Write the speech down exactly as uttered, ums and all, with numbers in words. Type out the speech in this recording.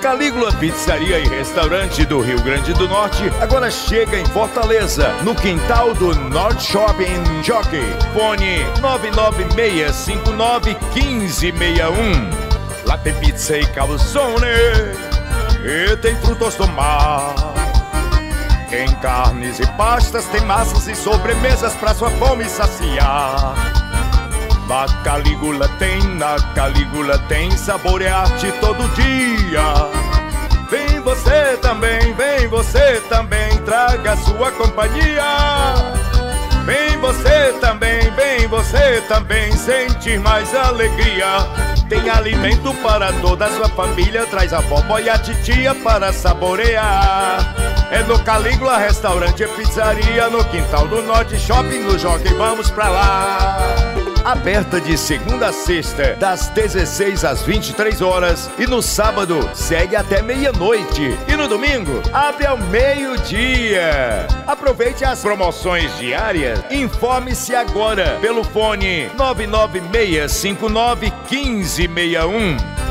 Calígula Pizzaria e Restaurante do Rio Grande do Norte agora chega em Fortaleza, no quintal do Norte Shopping Jockey. Fone nove nove seis cinco nove um cinco seis um. Lá tem pizza e calzone, e tem frutos do mar. Tem carnes e pastas, tem massas e sobremesas pra sua fome saciar. Na Calígula tem, na Calígula tem sabor e arte todo dia. Vem você também, vem você também, traga sua companhia. Vem você também, vem você também, sentir mais alegria. Tem alimento para toda a sua família, traz a vovó e a titia para saborear. É no Calígula Restaurante e Pizzaria, no quintal do Norte Shopping, no Jockey, vamos pra lá. Aberta de segunda a sexta, das dezesseis às vinte e três horas. E no sábado, segue até meia-noite. E no domingo, abre ao meio-dia. Aproveite as promoções diárias. Informe-se agora pelo fone nove nove seis cinco nove um cinco seis um.